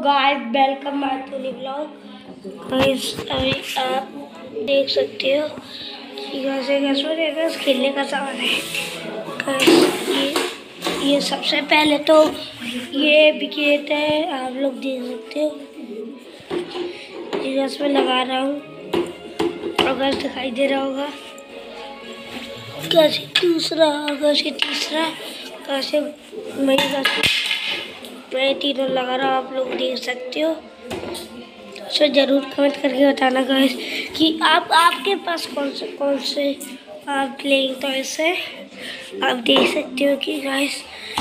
Guys welcome my to new blog. Guys अभी आप देख सकते हो कि कैसे खेलने का सामान है। गाइस ये सबसे पहले तो ये विकेट है, आप लोग देख सकते हो। ये इसमें लगा रहा हूँ, अगर दिखाई दे रहा होगा। कैसे दूसरा, कैसे तीसरा, कैसे मैं तीनों लगा रहा हूँ, आप लोग देख सकते हो। तो जरूर कमेंट करके बताना गाइस कि आपके पास कौन से आप प्लेइंग तो ऐसे आप देख सकते हो कि गाइस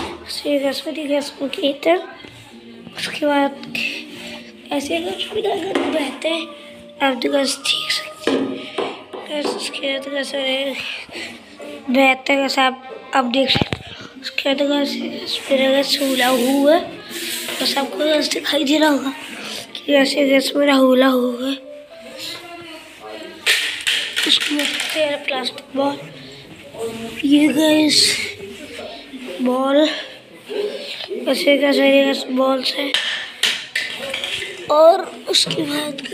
उसके बाद ऐसे रहते हैं, आप तो गाइस देख सकते हो। उसके बाद कैसे रहते हैं, आप देख सकते हो। उसके बाद सूला हुआ तो सबको दिखाई दे रहा होगा कि ऐसे मेरा होला होगा। उसमें प्लास्टिक बॉल, ये गैस बॉल ऐसे बॉल से, और उसके बाद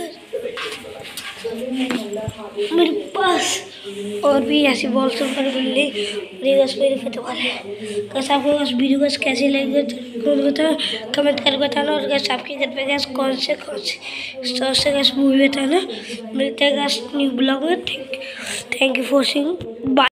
मेरे पास और भी ऐसी बॉल से मेरी फुटबॉल है। कैसे आपको उस वीडियो को कैसे लगेगा तो बताओ, कमेंट करके बताना। और कैसे आपके घर पे गैस कौन से से गैस मूवी बताना। मिलते हैं गैस न्यू ब्लॉग में। Thank you for watching. Bye.